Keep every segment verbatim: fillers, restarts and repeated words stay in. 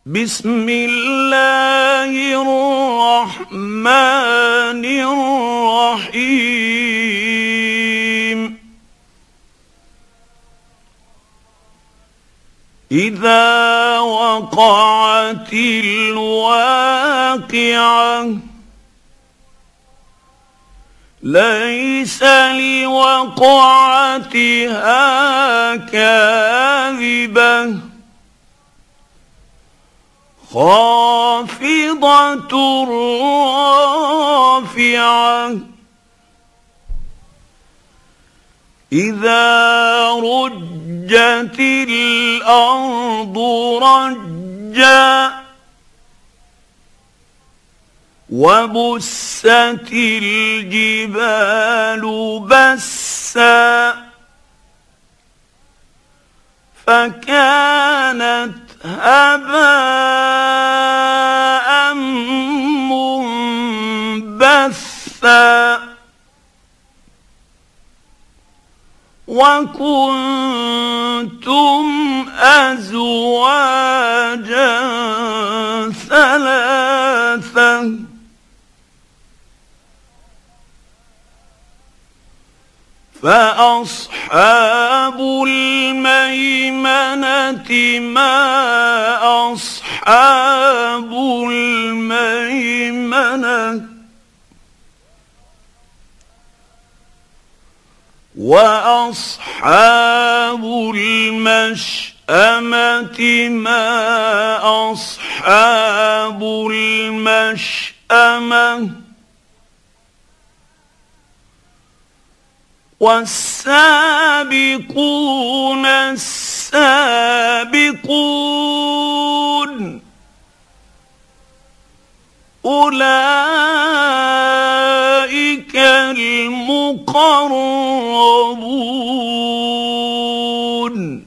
بسم الله الرحمن الرحيم إذا وقعت الواقعة ليس لوقعتها كاذبة خافضة رافعة إذا رجت الأرض رجا وبست الجبال بسا فكانت هباء منبثا وكنتم أزواجا ثلاثة فأصحاب الميمنة ما أصحاب الميمنة وأصحاب المشأمة ما أصحاب المشأمة والسابقون السابقون أولئك المقربون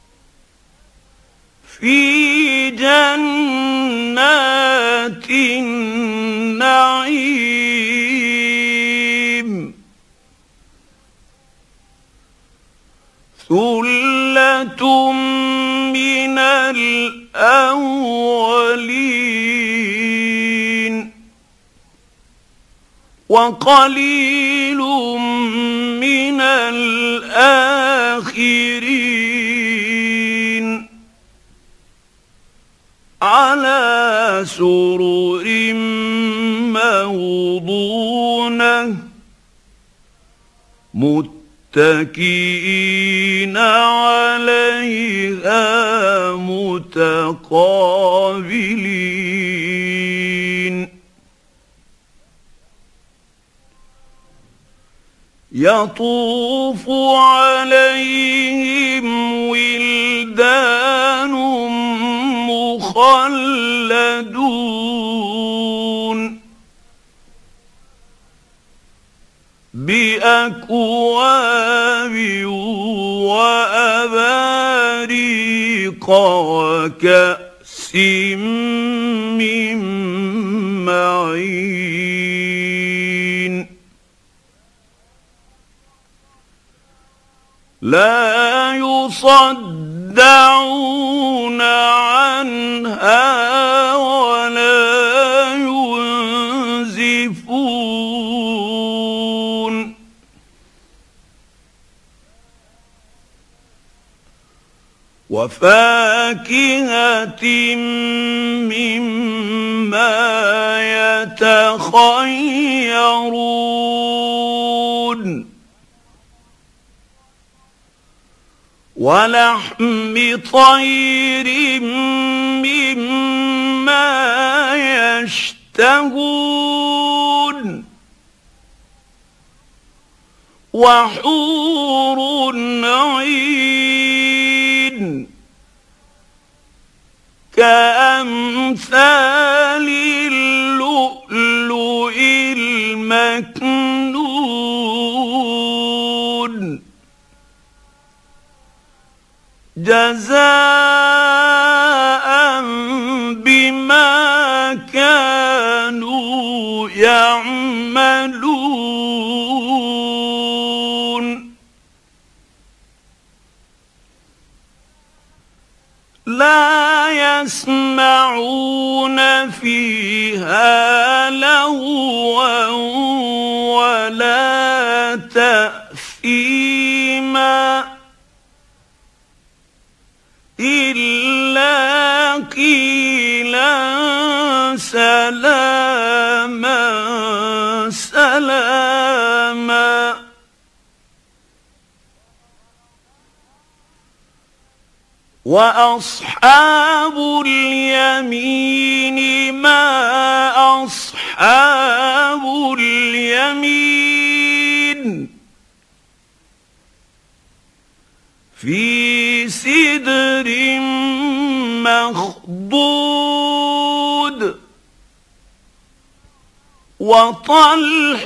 في جنات النعيم ثلة من الأولين وقليل من الآخرين على سرر موضونة متكئين عليها متقابلين يطوف عليهم ولدان مخلدون بأكواب وأباريق وكأس من معين لا يصدعون عنها ولا ينزفون وفاكهة مما يتخيرون ولحم طير مما يشتهون وحور عين كأمثال اللؤلؤ المكنون جزاء بما كانوا يعملون لا يسمعون فيها لغوا ولا تأثيما إلا قيلا سلاما سلاما. وأصحاب اليمين ما أصحاب اليمين في سدر مخضود وطلح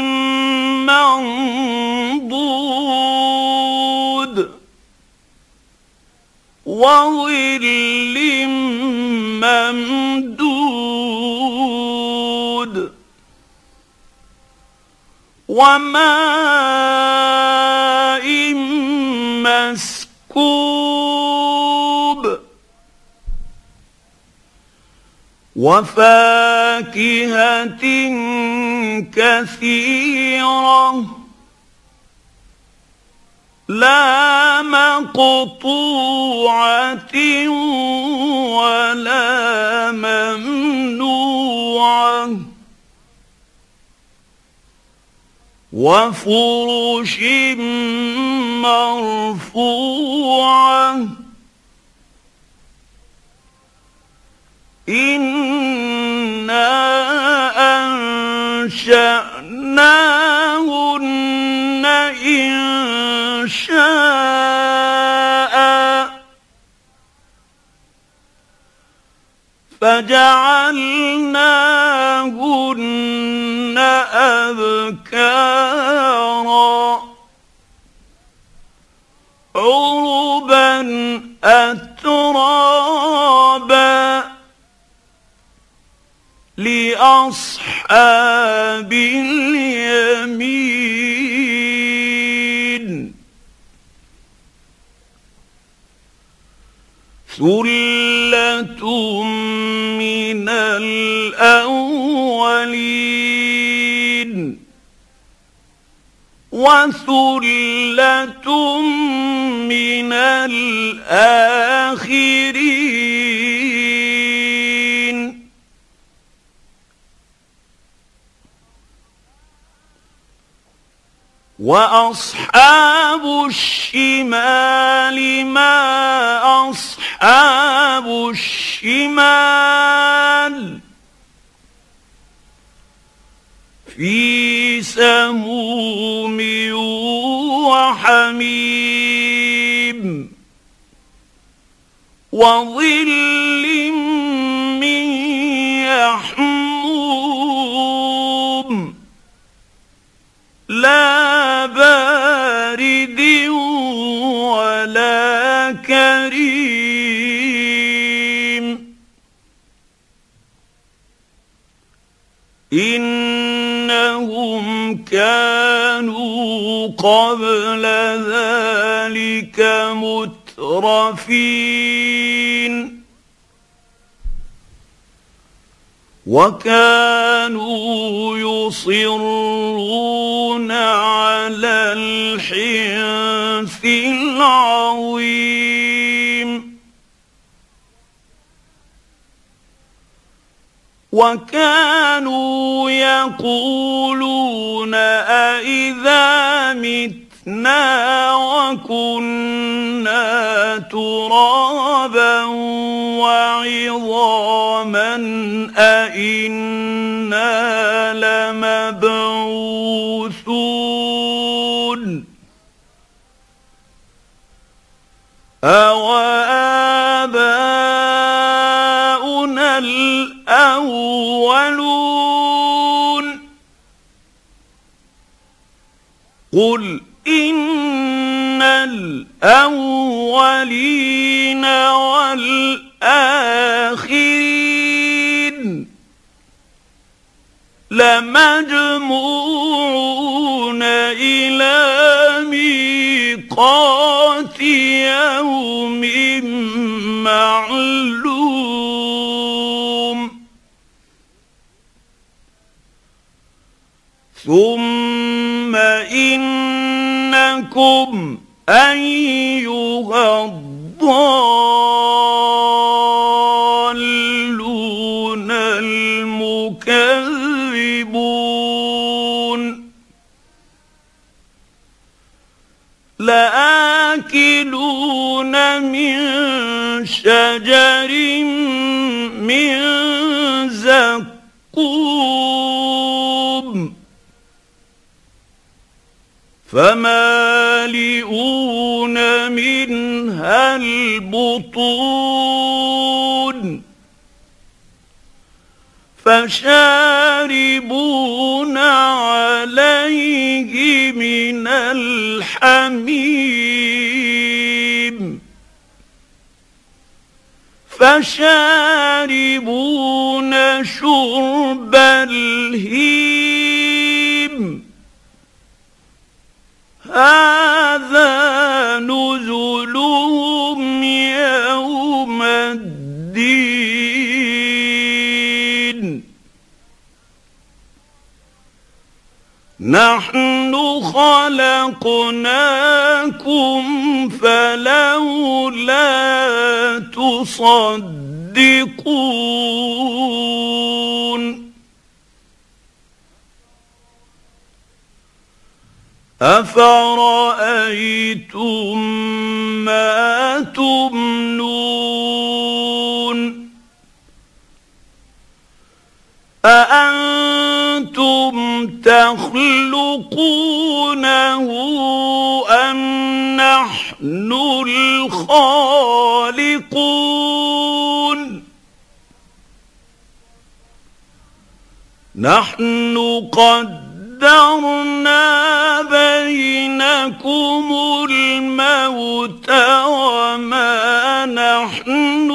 منضود وظل ممدود وماء مسكوب وفاكهة كثيرة لا مقطوعة ولا ممنوعة وفرش مرفوعة إنا أنشأناهن إنشاء فجعلناهن أبكارا عربا أترابا لأصحاب اليمين ثلة من الأولين وثلة من الآخرين. وأصحاب الشمال ما أصحاب الشمال في سموم وحميم وظل من يحموم لا بارد ولا كريم إنهم كانوا قبل ذلك مترفين وكانوا يصرون على الحنث العظيم وكانوا يقولون أإذا متنا وكنا ترابا وعظاما أإنا لمبعوثون أوآباؤنا الأولون قل إن الأولين والآخرين لمجموعون إلى ميقات يوم معلوم ثم إنكم أيها الضالون المكذبون لآكلون من شجر من زقوم فمالئون منها البطون فشاربون عليه من الحميم فشاربون شرب الهيم هذا نزلهم يوم الدين نحن خلقناكم فلولا تصدقون أفرأيتم ما تمنون أأنتم تخلقونه أم نحن الخالقون نحن قدرنا بينكم الموت وما نحن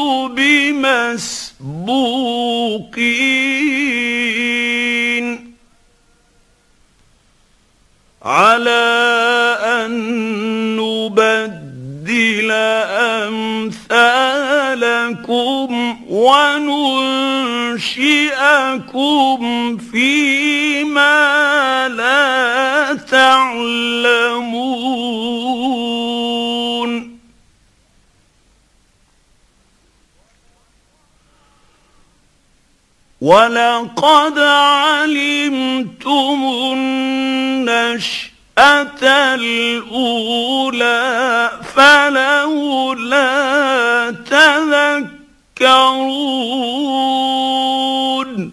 بمسبوقين على أن نبدل أمثالكم وننشئكم فيما لا تعلمون ولقد علمتم النشأة الأولى فلولا تذكرون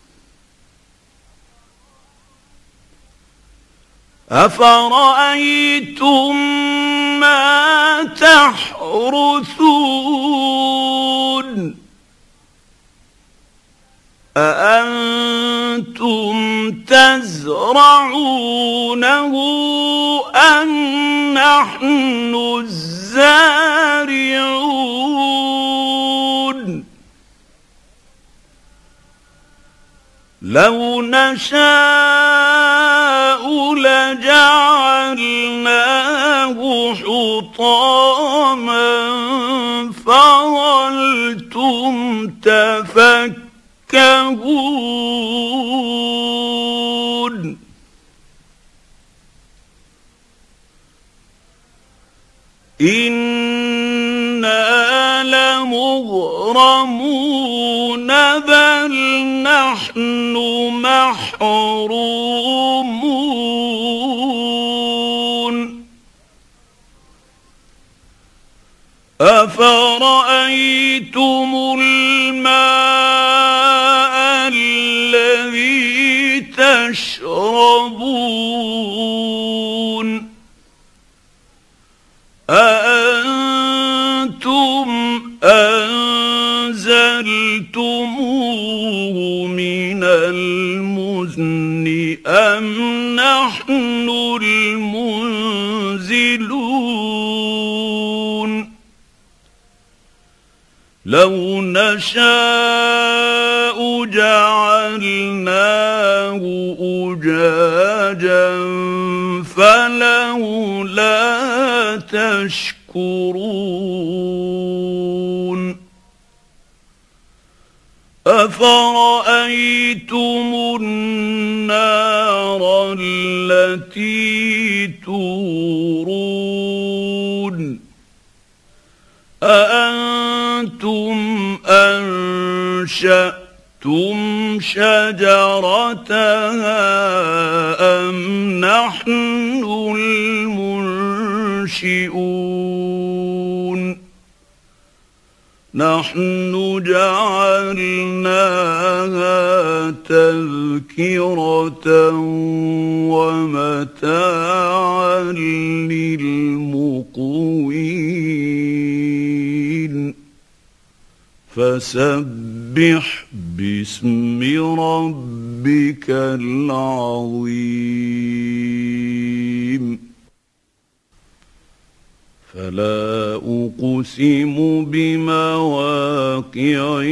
أفرأيتم ما تحرثون أأنتم تزرعونه أم نحن الزارعون لو نشاء لجعلناه حطاما فظلتم تفكهون إنا لمغرمون بل نحن محرومون أفرأيتم الماء الذي تشربون أأنتم أنزلتموه من المزن أم نحن المنزلون لو نشاء جعلناه أجاجا فلولا تشكرون أفرأيتم النار التي تورون أأنتم أنشأتم شجرتها أم نحن المنشئون نحن جعلناها تذكرة ومتاعا للمقوين فسبح باسم ربك العظيم فلا أقسم بمواقع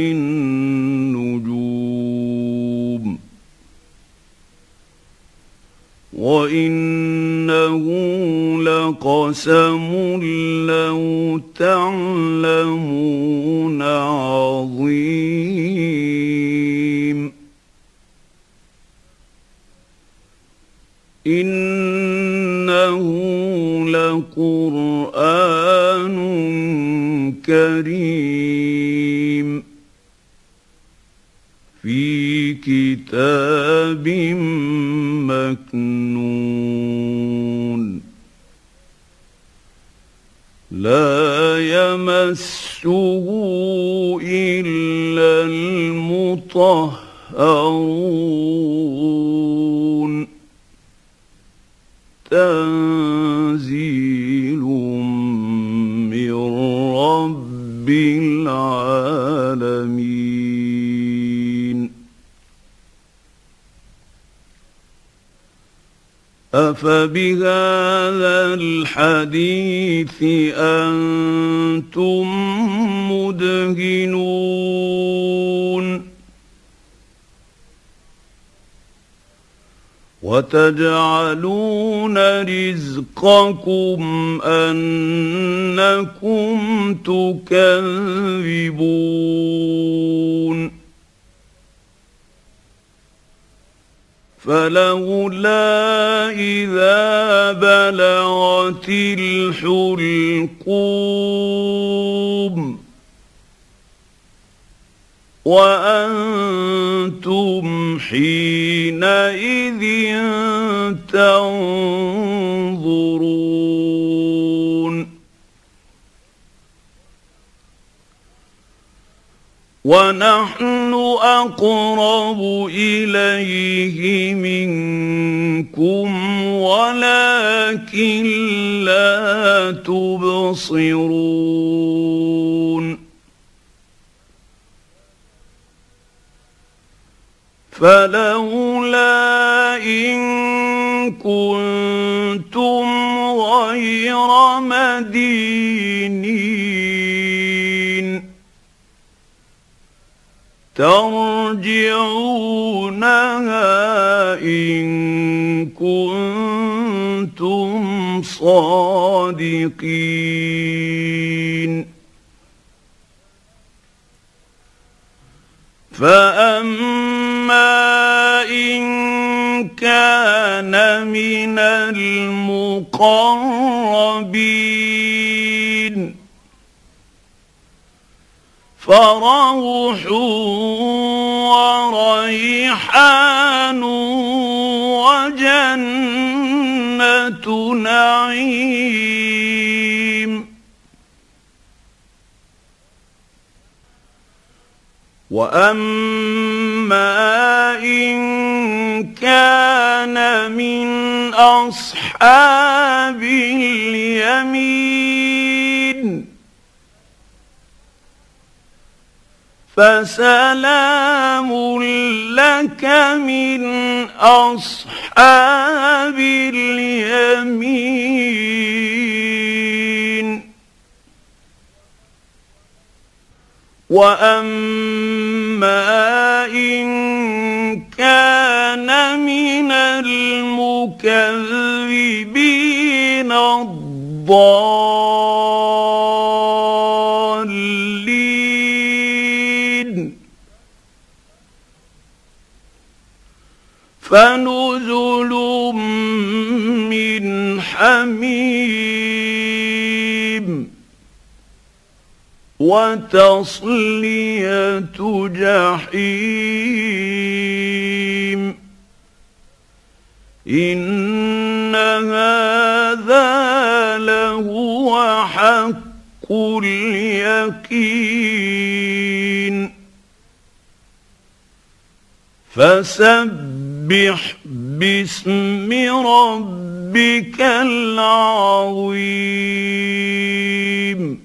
النجوم وإنه لقسم لو تعلمون عظيم إنه لقرآن كريم في كتاب مكنون لا يمسه إلا المطهرون تنزيل من رب العالمين أفبهذا الحديث أنتم مدهنون وتجعلون رزقكم أنكم تكذبون فلولا إذا بلغت الحلقوم وأنتم حينئذ تنظرون ونحن أقرب إليه منكم ولكن لا تبصرون فلولا إن كنتم غير مدينين ترجعونها إن كنتم صادقين فأما إن كان من المقربين فروح وريحان وجنة نعيم وأما إن كان من أصحاب اليمين فسلام لك من أصحاب اليمين وأما إن كان من المكذبين الضالين، الضالين، فسلام لك من أصحاب اليمين. وأما إن كان من المكذبين الضالين، فسلام لك من أصحاب اليمين. وأما إن كان من المكذبين الضالين، فسلام لك من أصحاب اليمين. وأما إن كان من المكذبين الضالين، فسلام لك من أصحاب اليمين. وأما إن كان من المكذبين الضالين، فنزل من حميم وتصلية جحيم إن هذا لهو حق اليقين فسبح باسم ربك العظيم